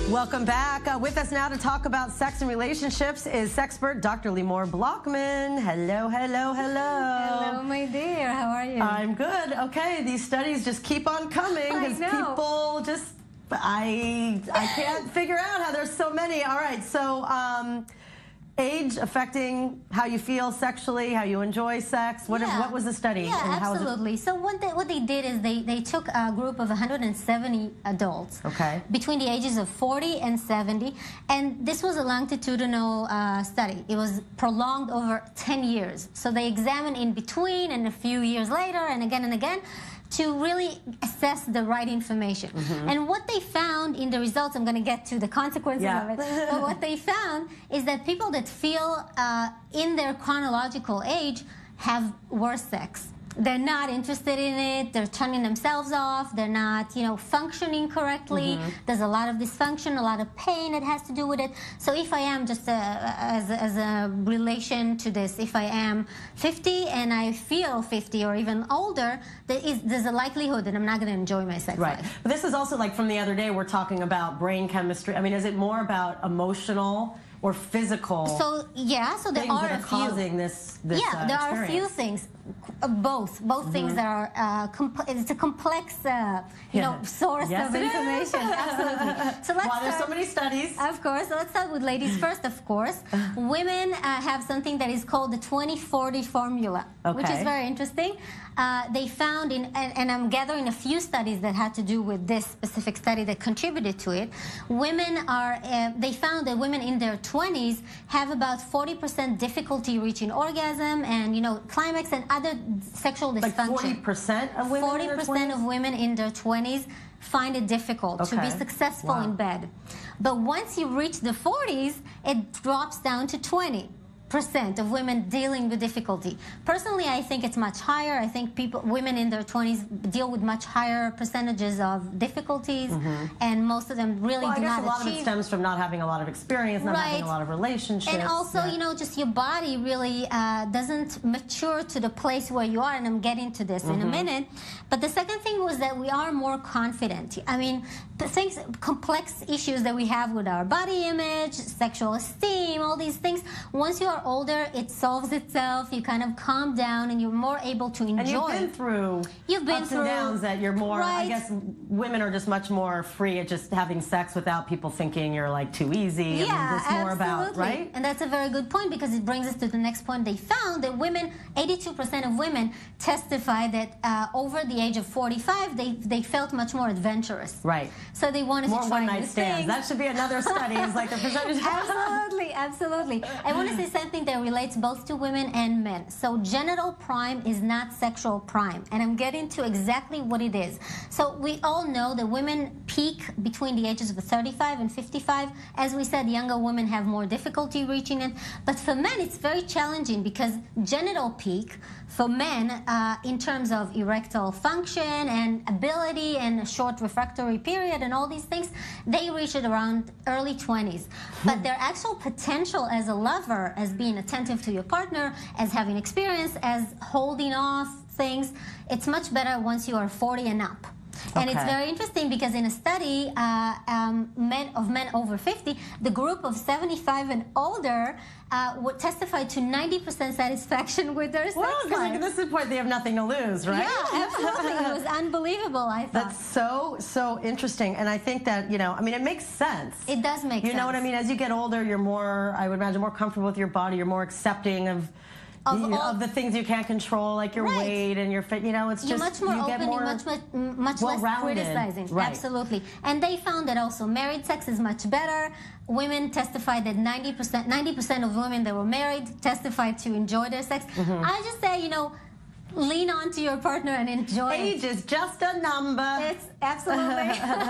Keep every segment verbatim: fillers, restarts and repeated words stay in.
Welcome back. Uh, with us now to talk about sex and relationships is sexpert Doctor Limor Blockman. Hello, hello, hello. Hello, my dear. How are you? I'm good. Okay, these studies just keep on coming because people just, I, I can't figure out how there's so many. All right, so um, age affecting how you feel sexually, how you enjoy sex. What, yeah. what was the study? Yeah, and how absolutely. So what they, what they did is they, they took a group of one hundred seventy adults okay. between the ages of forty and seventy, and this was a longitudinal uh, study. It was prolonged over ten years. So they examined in between and a few years later and again and again to really assess the right information. Mm-hmm. And what they found in the results, I'm going to get to the consequences yeah. of it, but what they found is that people that feel uh, in their chronological age have worse sex. They're not interested in it, they're turning themselves off, they're not, you know, functioning correctly. Mm-hmm. There's a lot of dysfunction, a lot of pain that has to do with it. So if I am just a, as, a, as a relation to this, if I am fifty and I feel fifty or even older, there is, there's a likelihood that I'm not going to enjoy my sex right. life. But this is also like from the other day, we're talking about brain chemistry. I mean, is it more about emotional or physical? So yeah, so there things are that are a few. causing this. this yeah, uh, there are a few experience. things. Uh, both, both mm-hmm. things that are. Uh, comp it's a complex, uh, you yeah. know, source yes, of information. Absolutely. So let's. Well, there's so many studies. Of course. So let's start with ladies first. Of course, women uh, have something that is called the twenty forty formula, okay. which is very interesting. Uh, they found in, and, and I'm gathering a few studies that had to do with this specific study that contributed to it. Women are, uh, they found that women in their twenties have about forty percent difficulty reaching orgasm and, you know, climax and other sexual dysfunction. Like forty percent of women forty percent of women in their twenties find it difficult okay. to be successful wow. in bed. But once you reach the forties, it drops down to twenty percent of women dealing with difficulty. Personally, I think it's much higher. I think people, women in their twenties deal with much higher percentages of difficulties, mm-hmm. and most of them really well, do I guess not a lot achieve. of it stems from not having a lot of experience, not right. having a lot of relationships. And also, yeah. you know, just your body really uh, doesn't mature to the place where you are, and I'm getting to this mm-hmm. in a minute. But the second thing was that we are more confident. I mean, the things, complex issues that we have with our body image, sexual esteem, all these things, once you are older, it solves itself. You kind of calm down, and you're more able to enjoy. And you've been through you've been ups through, and downs that you're more, right. I guess women are just much more free at just having sex without people thinking you're like too easy. Yeah, I mean, it's more absolutely. about, right? And that's a very good point because it brings us to the next point. They found that women, eighty-two percent of women testify that uh, over the age of forty-five, they, they felt much more adventurous. Right. So they wanted more to try one night new stands. things. That should be another study. It's like the percentage. Absolutely, absolutely. I want to say something that relates both to women and men. So genital prime is not sexual prime, and I'm getting to exactly what it is. So we all know that women peak between the ages of thirty-five and fifty-five. As we said, younger women have more difficulty reaching it. But for men, it's very challenging because genital peak for men uh, in terms of erectile function and ability and a short refractory period and all these things, they reach it around early twenties. But their actual potential as a lover, as being attentive to your partner, as having experience, as holding off things, it's much better once you are forty and up. And okay. it's very interesting because in a study uh, um, men of men over fifty, the group of seventy-five and older uh, would testify to ninety percent satisfaction with their sex well, life. Well, because at this point they have nothing to lose, right? Yeah, absolutely. It was unbelievable, I thought. That's so, so interesting. And I think that, you know, I mean, it makes sense. It does make you sense. You know what I mean? As you get older, you're more, I would imagine, more comfortable with your body. You're more accepting of Of, you know, all, of the things you can't control, like your right. weight and your fit, you know, it's you're just much more you open, get more you're much, much, much less criticizing. Right. Absolutely. And they found that also married sex is much better. Women testified that ninety percent, ninety percent of women that were married testified to enjoy their sex. Mm-hmm. I just say, you know, lean on to your partner and enjoy Age it. is just a number. It's absolutely.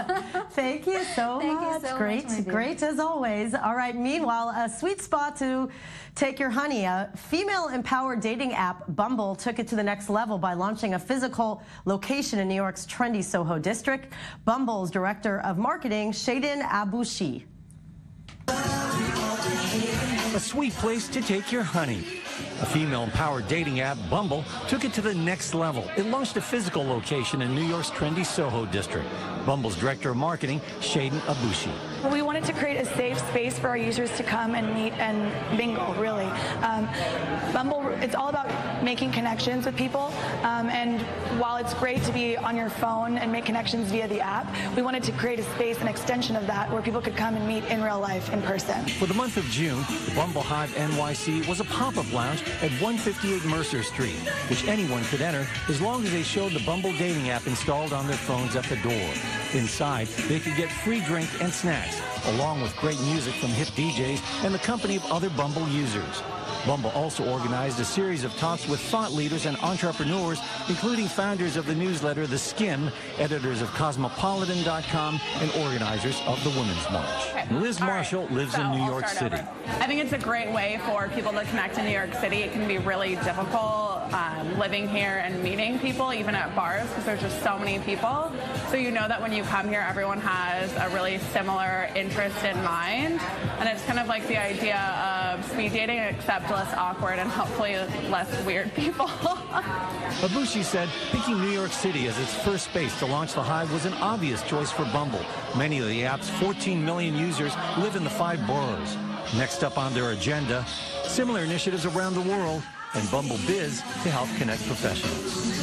Thank you so Thank much. You so great, much, great as always. All right, meanwhile, a sweet spot to take your honey. A female-empowered dating app, Bumble, took it to the next level by launching a physical location in New York's trendy Soho district. Bumble's director of marketing, Shadin Abushi. A sweet place to take your honey. A female-empowered dating app, Bumble, took it to the next level. It launched a physical location in New York's trendy Soho district. Bumble's director of marketing, Shaden Abushi. We wanted to create a safe space for our users to come and meet and mingle, really. Um, Bumble, it's all about making connections with people, um, and while it's great to be on your phone and make connections via the app, we wanted to create a space, an extension of that, where people could come and meet in real life, in person. For the month of June, the Bumble Hive N Y C was a pop-up lounge at one fifty-eight Mercer Street, which anyone could enter as long as they showed the Bumble dating app installed on their phones at the door. Inside, they could get free drink and snacks, along with great music from hip D Js and the company of other Bumble users. Bumble also organized a series of talks with thought leaders and entrepreneurs, including founders of the newsletter The Skim, editors of Cosmopolitan dot com, and organizers of the Women's March. Okay. Liz All Marshall right. lives so in New I'll York start City. over. I think it's a great way for people to connect in New York City. It can be really difficult um, living here and meeting people, even at bars, because there's just so many people. So you know that when you come here, everyone has a really similar interest in mind. And it's kind of like the idea of speed dating, except less awkward and hopefully less weird people. Abushi said picking New York City as its first space to launch the Hive was an obvious choice for Bumble. Many of the app's fourteen million users live in the five boroughs. Next up on their agenda, similar initiatives around the world, and Bumble Biz to help connect professionals.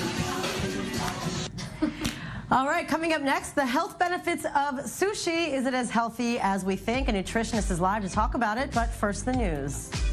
All right, coming up next, the health benefits of sushi. Is it as healthy as we think? A nutritionist is live to talk about it, but first the news.